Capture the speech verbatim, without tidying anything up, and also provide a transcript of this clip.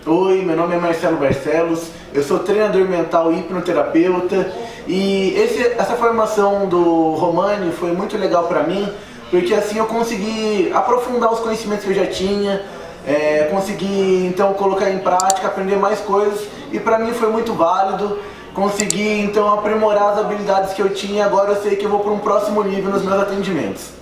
Oi, meu nome é Marcelo Barcelos, eu sou treinador mental e hipnoterapeuta e esse, essa formação do Romani foi muito legal para mim, porque assim eu consegui aprofundar os conhecimentos que eu já tinha, é, consegui então colocar em prática, aprender mais coisas e para mim foi muito válido. Consegui então aprimorar as habilidades que eu tinha e agora eu sei que eu vou para um próximo nível nos meus atendimentos.